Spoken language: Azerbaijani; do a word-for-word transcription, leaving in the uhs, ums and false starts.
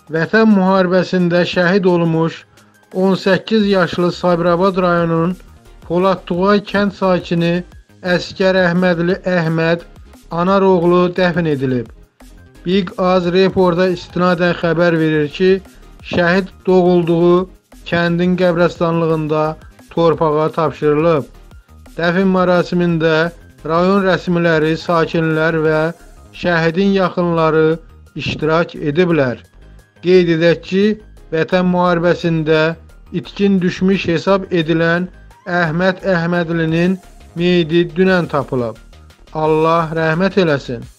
Vətən müharibəsində şəhid olmuş on səkkiz yaşlı Sabirabad rayonunun Poladtugay kənd sakini Əskər Əhmədli Əhməd Anaroğlu dəfn edilib. Big Az Reporta istinadən xəbər verir ki, şəhid doğulduğu kəndin qəbrəstanlığında torpağa tapşırılıb. Dəfn mərasimində rayon rəsmiləri, sakinlər və şəhidin yaxınları iştirak ediblər. Qeyd edək ki, Vətən müharibəsində itkin düşmüş hesab edilən Əhməd Əhmədlinin meyidi dünən tapılıb. Allah rəhmət eləsin.